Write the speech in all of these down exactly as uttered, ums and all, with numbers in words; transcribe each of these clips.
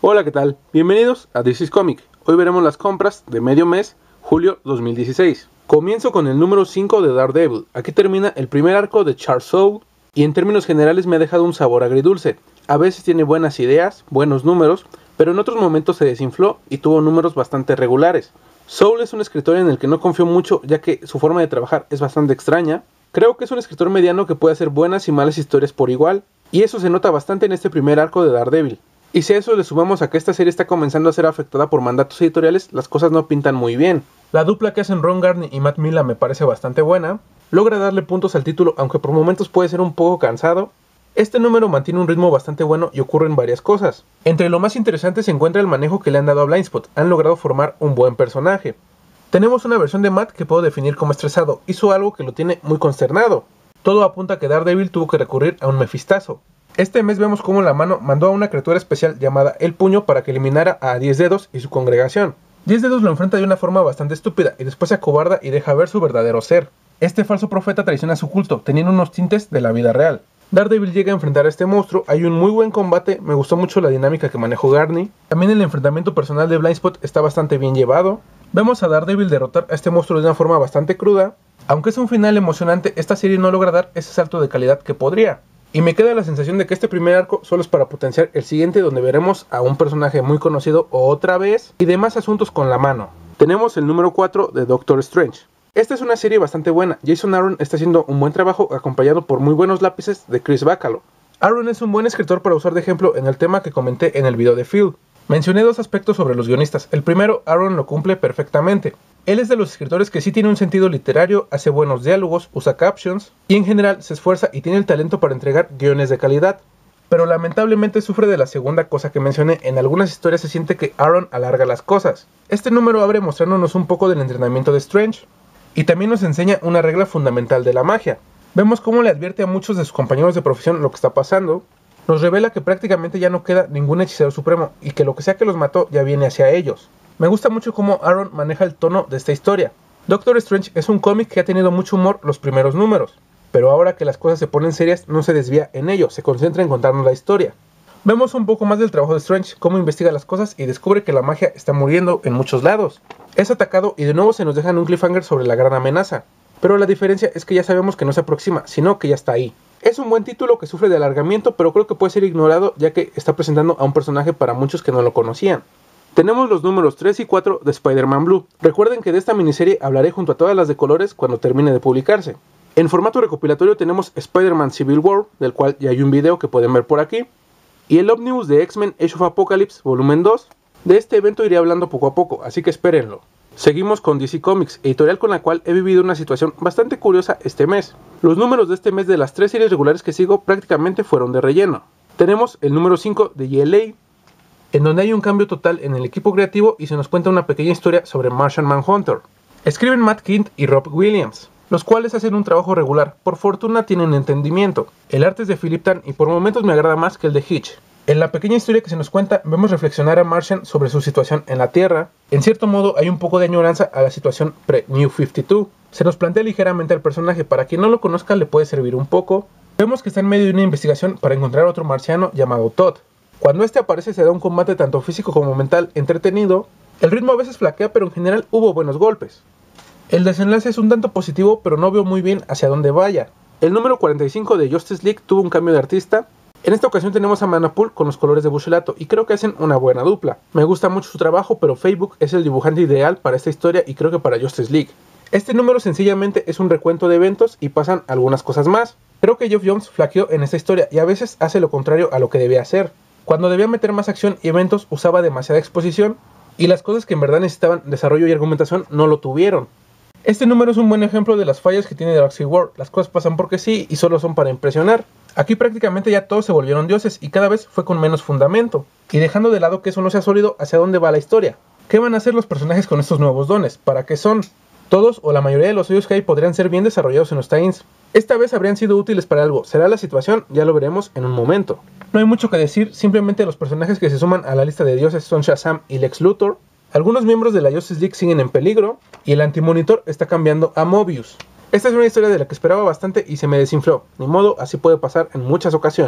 Hola, ¿qué tal? Bienvenidos a This is Comic. Hoy veremos las compras de medio mes, julio dos mil dieciséis. Comienzo con el número cinco de Daredevil. Aquí termina el primer arco de Charles Soule y en términos generales me ha dejado un sabor agridulce. A veces tiene buenas ideas, buenos números, pero en otros momentos se desinfló y tuvo números bastante regulares. Soule es un escritor en el que no confío mucho, ya que su forma de trabajar es bastante extraña. Creo que es un escritor mediano que puede hacer buenas y malas historias por igual, y eso se nota bastante en este primer arco de Daredevil. Y si a eso le sumamos a que esta serie está comenzando a ser afectada por mandatos editoriales, las cosas no pintan muy bien. La dupla que hacen Ron Garney y Matt Milla me parece bastante buena, logra darle puntos al título aunque por momentos puede ser un poco cansado. Este número mantiene un ritmo bastante bueno y ocurren varias cosas. Entre lo más interesante se encuentra el manejo que le han dado a Blindspot, han logrado formar un buen personaje. Tenemos una versión de Matt que puedo definir como estresado, hizo algo que lo tiene muy consternado. Todo apunta a que Daredevil tuvo que recurrir a un mefistazo. Este mes vemos cómo la mano mandó a una criatura especial llamada El Puño para que eliminara a Diez Dedos y su congregación. Diez Dedos lo enfrenta de una forma bastante estúpida y después se acobarda y deja ver su verdadero ser. Este falso profeta traiciona su culto, teniendo unos tintes de la vida real. Daredevil llega a enfrentar a este monstruo, hay un muy buen combate, me gustó mucho la dinámica que manejó Garney. También el enfrentamiento personal de Blindspot está bastante bien llevado. Vemos a Daredevil derrotar a este monstruo de una forma bastante cruda. Aunque es un final emocionante, esta serie no logra dar ese salto de calidad que podría. Y me queda la sensación de que este primer arco solo es para potenciar el siguiente, donde veremos a un personaje muy conocido otra vez y demás asuntos con la mano. Tenemos el número cuatro de Doctor Strange. Esta es una serie bastante buena. Jason Aaron está haciendo un buen trabajo acompañado por muy buenos lápices de Chris Bacalo. Aaron es un buen escritor para usar de ejemplo en el tema que comenté en el video de Phil. Mencioné dos aspectos sobre los guionistas. El primero, Aaron lo cumple perfectamente. Él es de los escritores que sí tiene un sentido literario, hace buenos diálogos, usa captions y en general se esfuerza y tiene el talento para entregar guiones de calidad. Pero lamentablemente sufre de la segunda cosa que mencioné, en algunas historias se siente que Aaron alarga las cosas. Este número abre mostrándonos un poco del entrenamiento de Strange y también nos enseña una regla fundamental de la magia. Vemos cómo le advierte a muchos de sus compañeros de profesión lo que está pasando. Nos revela que prácticamente ya no queda ningún hechicero supremo y que lo que sea que los mató ya viene hacia ellos. Me gusta mucho cómo Aaron maneja el tono de esta historia. Doctor Strange es un cómic que ha tenido mucho humor los primeros números, pero ahora que las cosas se ponen serias no se desvía en ello, se concentra en contarnos la historia. Vemos un poco más del trabajo de Strange, cómo investiga las cosas y descubre que la magia está muriendo en muchos lados. Es atacado y de nuevo se nos deja en un cliffhanger sobre la gran amenaza, pero la diferencia es que ya sabemos que no se aproxima, sino que ya está ahí. Es un buen título que sufre de alargamiento, pero creo que puede ser ignorado ya que está presentando a un personaje para muchos que no lo conocían. Tenemos los números tres y cuatro de Spider-Man Blue. Recuerden que de esta miniserie hablaré junto a todas las de colores cuando termine de publicarse. En formato recopilatorio tenemos Spider-Man Civil War, del cual ya hay un video que pueden ver por aquí, y el Omnibus de X-Men Age of Apocalypse volumen dos. De este evento iré hablando poco a poco, así que espérenlo. Seguimos con D C Comics, editorial con la cual he vivido una situación bastante curiosa este mes. Los números de este mes de las tres series regulares que sigo prácticamente fueron de relleno. Tenemos el número cinco de G L A, en donde hay un cambio total en el equipo creativo y se nos cuenta una pequeña historia sobre Martian Manhunter. Escriben Matt Kindt y Rob Williams, los cuales hacen un trabajo regular, por fortuna tienen entendimiento. El arte es de Philip Tan y por momentos me agrada más que el de Hitch. En la pequeña historia que se nos cuenta, vemos reflexionar a Martian sobre su situación en la Tierra. En cierto modo hay un poco de añoranza a la situación pre-New cincuenta y dos. Se nos plantea ligeramente al personaje, para quien no lo conozca le puede servir un poco. Vemos que está en medio de una investigación para encontrar a otro marciano llamado Todd. Cuando este aparece se da un combate tanto físico como mental entretenido. El ritmo a veces flaquea, pero en general hubo buenos golpes. El desenlace es un tanto positivo, pero no veo muy bien hacia dónde vaya. El número cuarenta y cinco de Justice League tuvo un cambio de artista. En esta ocasión tenemos a Manapool con los colores de Buccellato y creo que hacen una buena dupla. Me gusta mucho su trabajo, pero Facebook es el dibujante ideal para esta historia y creo que para Justice League. Este número sencillamente es un recuento de eventos y pasan algunas cosas más. Creo que Geoff Johns flaqueó en esta historia y a veces hace lo contrario a lo que debía hacer. Cuando debía meter más acción y eventos usaba demasiada exposición y las cosas que en verdad necesitaban desarrollo y argumentación no lo tuvieron. Este número es un buen ejemplo de las fallas que tiene Dark Civil War. Las cosas pasan porque sí y solo son para impresionar. Aquí prácticamente ya todos se volvieron dioses y cada vez fue con menos fundamento. Y dejando de lado que eso no sea sólido, ¿hacia dónde va la historia? ¿Qué van a hacer los personajes con estos nuevos dones? ¿Para qué son? Todos o la mayoría de los suyos que hay podrían ser bien desarrollados en los tie-ins. Esta vez habrían sido útiles para algo. ¿Será la situación? Ya lo veremos en un momento. No hay mucho que decir, simplemente los personajes que se suman a la lista de dioses son Shazam y Lex Luthor. Algunos miembros de la Justice League siguen en peligro y el Antimonitor está cambiando a Mobius. Esta es una historia de la que esperaba bastante y se me desinfló. Ni modo, así puede pasar en muchas ocasiones.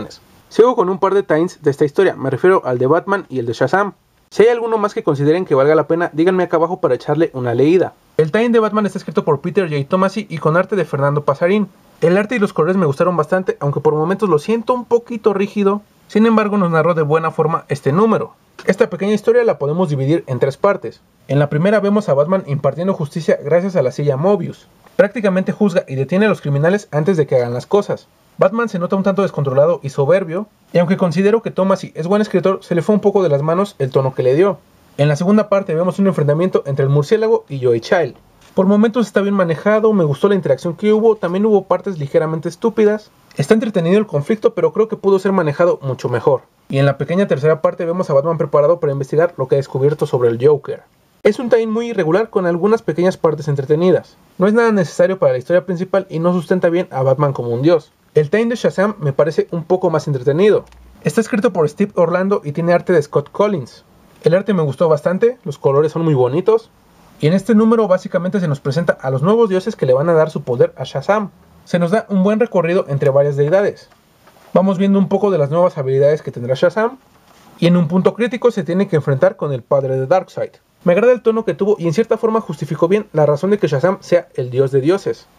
Sigo con un par de times de esta historia, me refiero al de Batman y el de Shazam. Si hay alguno más que consideren que valga la pena, díganme acá abajo para echarle una leída. El tie de Batman está escrito por Peter J. Tomasi y con arte de Fernando Pasarín. El arte y los colores me gustaron bastante, aunque por momentos lo siento un poquito rígido. Sin embargo, nos narró de buena forma este número. Esta pequeña historia la podemos dividir en tres partes. En la primera vemos a Batman impartiendo justicia gracias a la silla Mobius. Prácticamente juzga y detiene a los criminales antes de que hagan las cosas. Batman se nota un tanto descontrolado y soberbio, y aunque considero que Tomasi es buen escritor, se le fue un poco de las manos el tono que le dio. En la segunda parte vemos un enfrentamiento entre el murciélago y Joey Child. Por momentos está bien manejado, me gustó la interacción que hubo, también hubo partes ligeramente estúpidas. Está entretenido el conflicto, pero creo que pudo ser manejado mucho mejor. Y en la pequeña tercera parte vemos a Batman preparado para investigar lo que ha descubierto sobre el Joker. Es un tie muy irregular con algunas pequeñas partes entretenidas. No es nada necesario para la historia principal y no sustenta bien a Batman como un dios. El tie de Shazam me parece un poco más entretenido. Está escrito por Steve Orlando y tiene arte de Scott Collins. El arte me gustó bastante, los colores son muy bonitos. Y en este número básicamente se nos presenta a los nuevos dioses que le van a dar su poder a Shazam. Se nos da un buen recorrido entre varias deidades. Vamos viendo un poco de las nuevas habilidades que tendrá Shazam. Y en un punto crítico se tiene que enfrentar con el padre de Darkseid. Me agrada el tono que tuvo y en cierta forma justificó bien la razón de que Shazam sea el dios de dioses.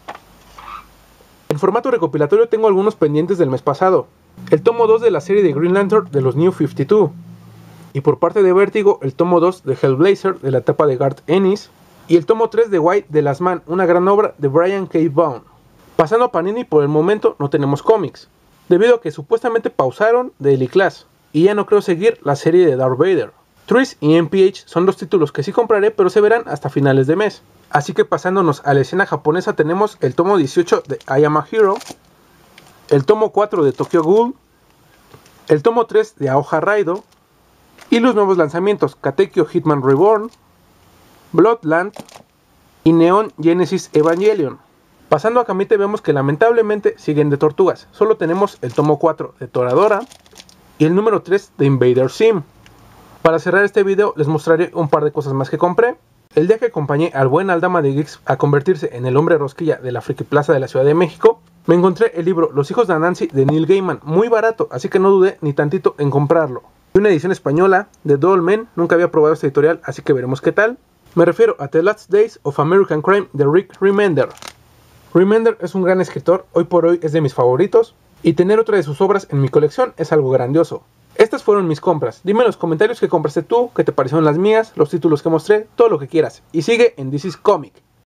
En formato recopilatorio tengo algunos pendientes del mes pasado. El tomo dos de la serie de Green Lantern de los New cincuenta y dos. Y por parte de Vértigo, el tomo dos de Hellblazer de la etapa de Garth Ennis. Y el tomo tres de White de Last Man, una gran obra de Brian K. Vaughan. Pasando a Panini, por el momento no tenemos cómics, debido a que supuestamente pausaron Daily Class. Y ya no creo seguir la serie de Darth Vader. Triss y M P H son dos títulos que sí compraré, pero se verán hasta finales de mes. Así que pasándonos a la escena japonesa tenemos el tomo dieciocho de I Am a Hero, el tomo cuatro de Tokyo Ghoul, el tomo tres de Aoha Raido, y los nuevos lanzamientos Katekyo Hitman Reborn, Bloodland y Neon Genesis Evangelion. Pasando a Kamite vemos que lamentablemente siguen de tortugas, solo tenemos el tomo cuatro de Toradora y el número tres de Invader Sim. Para cerrar este video les mostraré un par de cosas más que compré. El día que acompañé al buen Aldama de Geeks a convertirse en el hombre rosquilla de la Friki Plaza de la Ciudad de México, me encontré el libro Los hijos de Anansi de Neil Gaiman, muy barato, así que no dudé ni tantito en comprarlo. Y una edición española de Dollman, nunca había probado esta editorial, así que veremos qué tal. Me refiero a The Last Days of American Crime de Rick Remender. Remender es un gran escritor, hoy por hoy es de mis favoritos, y tener otra de sus obras en mi colección es algo grandioso. Estas fueron mis compras. Dime en los comentarios qué compraste tú, qué te parecieron las mías, los títulos que mostré, todo lo que quieras. Y sigue en This is Comic.